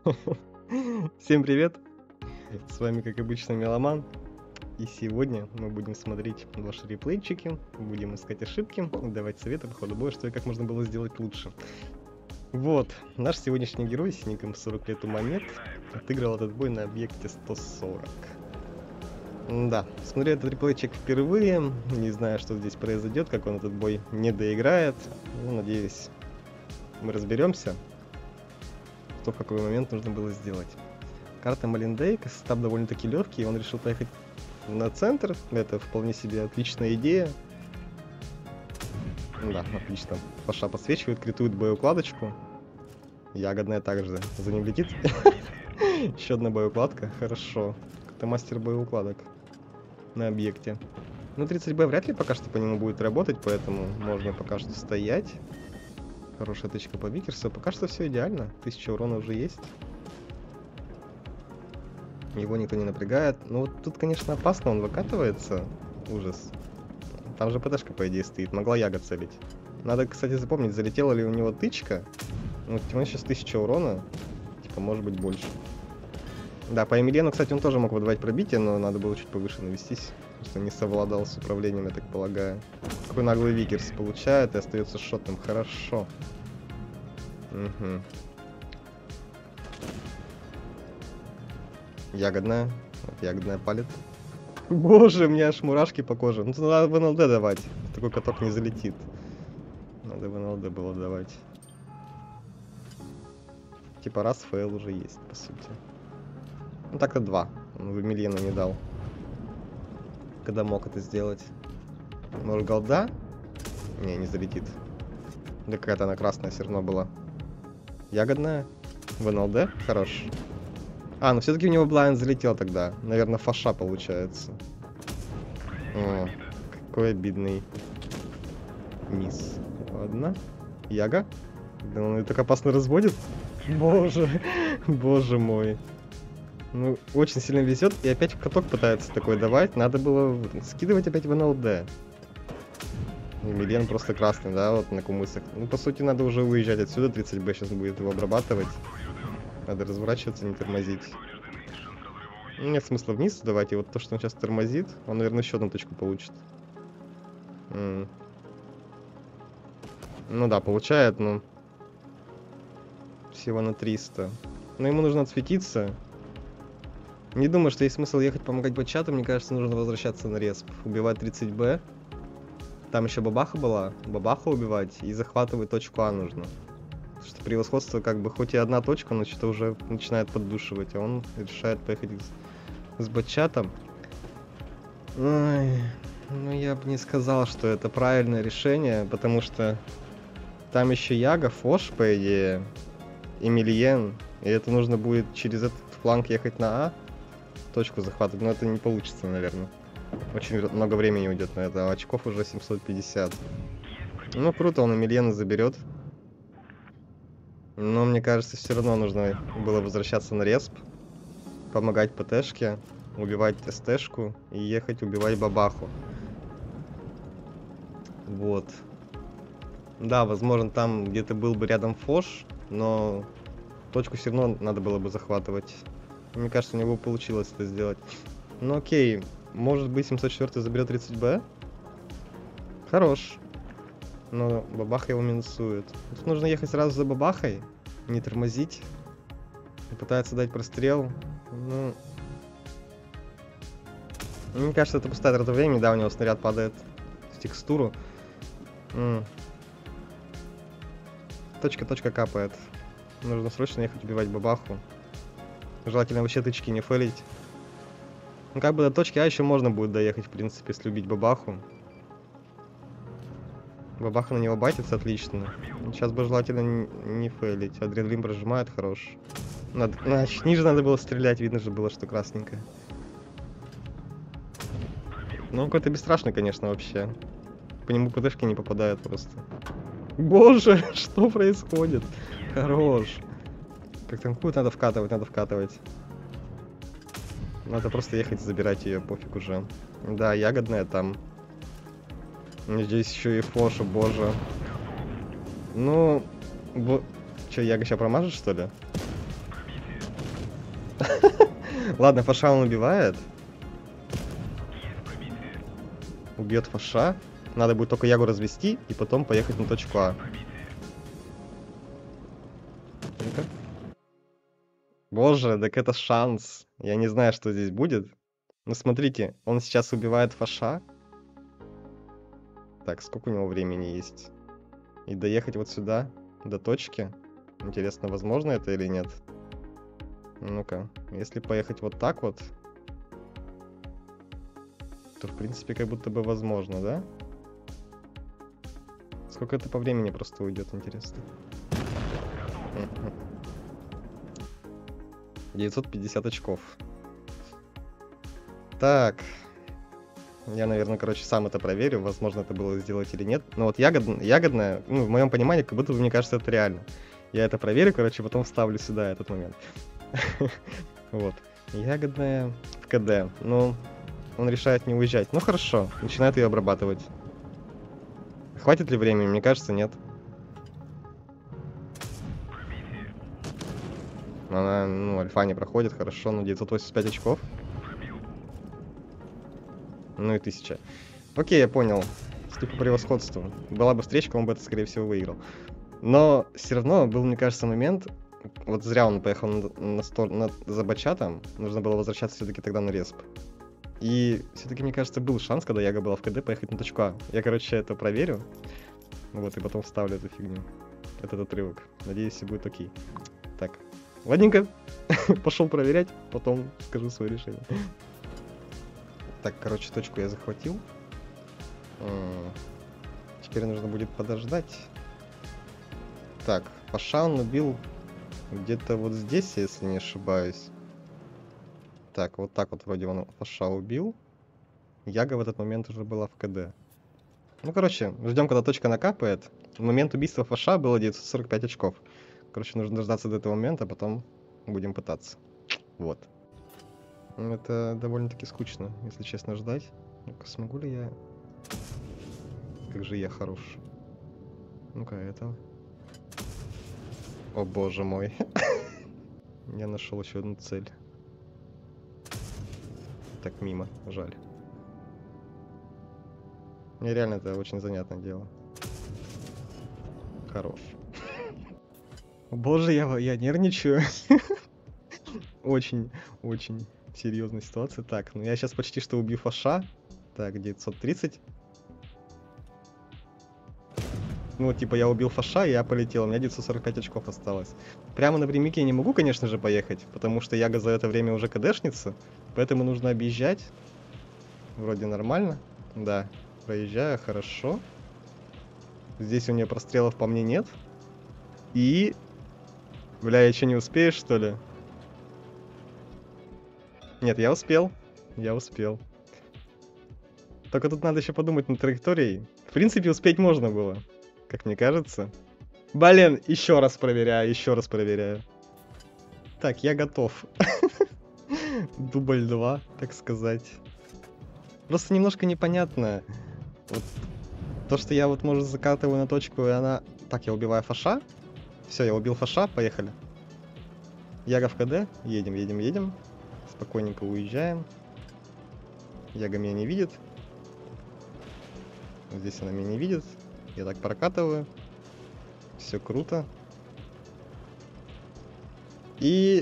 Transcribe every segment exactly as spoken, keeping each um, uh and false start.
Всем привет! С вами, как обычно, Меломан. И сегодня мы будем смотреть ваши реплейчики, будем искать ошибки и давать советы по ходу боя, что и как можно было сделать лучше. Вот, наш сегодняшний герой с ником сорок лет у монет отыграл этот бой на объекте сто сорок. Да, смотрю этот реплейчик впервые, не знаю, что здесь произойдет, как он этот бой не доиграет. Ну, надеюсь, мы разберемся, что в какой момент нужно было сделать. Карта Малиндейк, состав довольно-таки легкий, он решил поехать на центр. Это вполне себе отличная идея. Да, отлично. Паша подсвечивает, критует боеукладочку. Ягодная также за ним летит. Еще одна боеукладка, хорошо. Это мастер боеукладок на объекте. Ну, тридцать бэ вряд ли пока что по нему будет работать, поэтому можно пока что стоять. Хорошая тычка по Викерсу. Пока что все идеально. Тысяча урона уже есть. Его никто не напрягает. Ну вот тут, конечно, опасно, он выкатывается. Ужас. Там же ПТшка, по идее, стоит. Могла Яга целить. Надо, кстати, запомнить, залетела ли у него тычка. Ну, у него сейчас тысяча урона. Типа, может быть, больше. Да, по Эмилиену, кстати, он тоже мог выдавать пробитие, но надо было чуть повыше навестись. Просто не совладал с управлением, я так полагаю. Какой наглый Викерс получает и остается шотным. Хорошо. Угу. Ягодная. Вот ягодная палит. Боже, у меня аж мурашки по коже. Ну, надо в эн эл дэ давать. Такой каток не залетит. Надо в эн эл дэ было давать. Типа раз фейл уже есть, по сути. Ну так-то два. Он в Эмилиену не дал. Когда мог это сделать. Может, голда? Не, не залетит. Да какая-то она красная все равно была. Ягодная. В эн эл дэ? Хорош. А, ну все-таки у него блайнд залетел тогда. Наверное, фаша получается. О, какой обидный низ. Ладно. Яга? Да он ее так опасно разводит. Боже, боже мой. Ну, очень сильно везет. И опять в каток пытается такой давать. Надо было скидывать опять в эн эл дэ. Эмилиен просто красный, да, вот на кумысах. Ну, по сути, надо уже уезжать отсюда. тридцать бэ сейчас будет его обрабатывать. Надо разворачиваться, не тормозить. Нет смысла вниз давать. И вот то, что он сейчас тормозит, он, наверное, еще одну точку получит. М-м. Ну да, получает, но... Всего на триста. Но ему нужно отсветиться. Не думаю, что есть смысл ехать помогать бачату. Мне кажется, нужно возвращаться на респ. Убивать тридцать бэ. Там еще бабаха была. Бабаха убивать. И захватывать точку А нужно. Потому что превосходство, как бы, хоть и одна точка, но что-то уже начинает поддушивать. А он решает поехать с, с бачатом. Ой, ну я бы не сказал, что это правильное решение. Потому что там еще Яга, Фош, по идее. Эмилиен. И это нужно будет через этот фланг ехать на А. Точку захватывать. Но это не получится, наверное. Очень много времени уйдет на это. А очков уже семьсот пятьдесят. Ну, круто, он Эмилиена заберет. Но мне кажется, все равно нужно было возвращаться на респ. Помогать ПТшке. Убивать СТшку. И ехать убивать бабаху. Вот. Да, возможно, там где-то был бы рядом Фош. Но точку все равно надо было бы захватывать. Мне кажется, у него получилось это сделать. Ну окей, может быть семьсот четыре заберет тридцать бэ? Хорош. Но бабаха его минусует. Тут нужно ехать сразу за бабахой, не тормозить. И пытается дать прострел. Ну... Мне кажется, это пустая трата времени. Да, у него снаряд падает в текстуру. М-м. Точка-точка капает. Нужно срочно ехать убивать бабаху. Желательно вообще тычки не фейлить. Ну как бы до точки А еще можно будет доехать, в принципе, если убить бабаху. Бабаха на него байтится отлично. Сейчас бы желательно не, не фейлить. Адреналин прожимает, хорош. Надо, значит, ниже надо было стрелять, видно же было, что красненькое. Ну какой-то бесстрашный, конечно, вообще. По нему ПТшки не попадают просто. Боже, что происходит? Хорош. Как танкует, надо вкатывать, надо вкатывать. Надо просто ехать забирать ее, пофиг уже. Да, ягодная там. Здесь еще и Фоша, боже. Ну, бо... Че, Яга сейчас промажет, что ли? Ладно, фаша он убивает. Убьет фаша. Надо будет только ягу развести и потом поехать на точку А. Ну-ка. Боже, так это шанс. Я не знаю, что здесь будет. Ну, смотрите, он сейчас убивает фаша. Так, сколько у него времени есть? И доехать вот сюда, до точки. Интересно, возможно это или нет? Ну-ка, если поехать вот так вот, то, в принципе, как будто бы возможно, да? Сколько это по времени просто уйдет, интересно? девятьсот пятьдесят очков. Так. Я, наверное, короче, сам это проверю. Возможно, это было сделать или нет. Но вот ягод... ягодная, ну, в моем понимании, как будто бы, мне кажется, это реально. Я это проверю, короче, потом вставлю сюда этот момент. Вот. Ягодная в КД. Ну, он решает не уезжать. Ну, хорошо. Начинает ее обрабатывать. Хватит ли времени? Мне кажется, нет. Она, ну, альфа не проходит, хорошо, но девятьсот восемьдесят пять очков. Ну и тысяча. Окей, я понял. Ступ по превосходству. Была бы встречка, он бы это, скорее всего, выиграл. Но все равно был, мне кажется, момент... Вот зря он поехал на, на, стор... на... за бачатом. Нужно было возвращаться все-таки тогда на респ. И все-таки, мне кажется, был шанс, когда Яга была в КД, поехать на точку А. Я, короче, это проверю. Вот, и потом вставлю эту фигню. Этот отрывок. Надеюсь, все будет окей. Так. Ладненько. Пошел проверять, потом скажу свое решение. Так, короче, точку я захватил. Теперь нужно будет подождать. Так, Паша он убил где-то вот здесь, если не ошибаюсь. Так, вот так вот вроде он Паша убил. Яга в этот момент уже была в КД. Ну, короче, ждем, когда точка накапает. В момент убийства Паша было девятьсот сорок пять очков. Короче, нужно дождаться до этого момента, а потом будем пытаться. Вот. Это довольно-таки скучно, если честно, ждать. Ну-ка, смогу ли я... Как же я хорош. Ну-ка, это... О боже мой. Я нашел еще одну цель. Так, мимо, жаль. Мне реально это очень занятное дело. Хорош. О боже, я, я нервничаю. Очень, очень серьезная ситуация. Так, ну я сейчас почти что убью Фаша. Так, девятьсот тридцать. Ну, типа, я убил Фаша, и я полетел. У меня девятьсот сорок пять очков осталось. Прямо напрямик я не могу, конечно же, поехать, потому что Яга за это время уже КДшница. Поэтому нужно объезжать. Вроде нормально. Да, проезжаю, хорошо. Здесь у нее прострелов по мне нет. И... Бля, я что, не успеешь, что ли? Нет, я успел. Я успел. Только тут надо еще подумать над траекторией. В принципе, успеть можно было, как мне кажется. Блин, еще раз проверяю, еще раз проверяю. Так, я готов. Дубль два, так сказать. Просто немножко непонятно. Вот то, что я вот, может, закатываю на точку, и она... Так, я убиваю Фаша. Все, я убил Фаша, поехали. Яга в КД. Едем, едем, едем. Спокойненько уезжаем. Яга меня не видит. Здесь она меня не видит. Я так прокатываю. Все круто. И...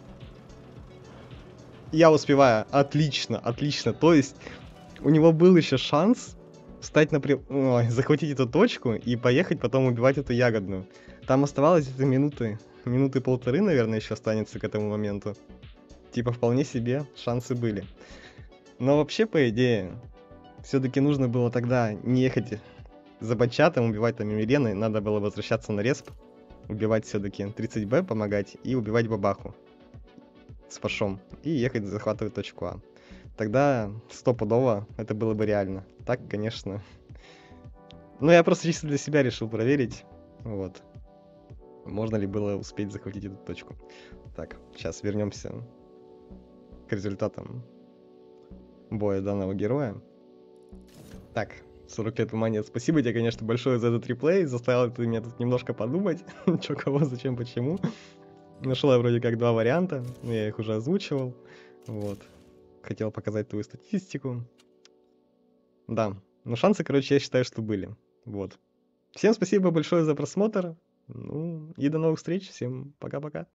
Я успеваю. Отлично, отлично. То есть, у него был еще шанс встать на... Ой, захватить эту точку и поехать потом убивать эту ягодную. Там оставалось где-то минуты. Минуты полторы, наверное, еще останется к этому моменту. Типа, вполне себе шансы были. Но вообще, по идее, все-таки нужно было тогда не ехать за бачатом, убивать там Милены. Надо было возвращаться на респ. Убивать все-таки тридцать бэ, помогать. И убивать бабаху с Фашом. И ехать захватывать точку А. Тогда стопудово это было бы реально. Так, конечно. Ну, я просто чисто для себя решил проверить. Вот. Можно ли было успеть захватить эту точку. Так, сейчас вернемся к результатам боя данного героя. Так, сорок лет монет. Спасибо тебе, конечно, большое за этот реплей. Заставил ты меня тут немножко подумать. Чё, кого, зачем, почему. Нашел я вроде как два варианта. Но я их уже озвучивал. Вот. Хотел показать твою статистику. Да. Но шансы, короче, я считаю, что были. Вот. Всем спасибо большое за просмотр. Ну, и до новых встреч. Всем пока-пока.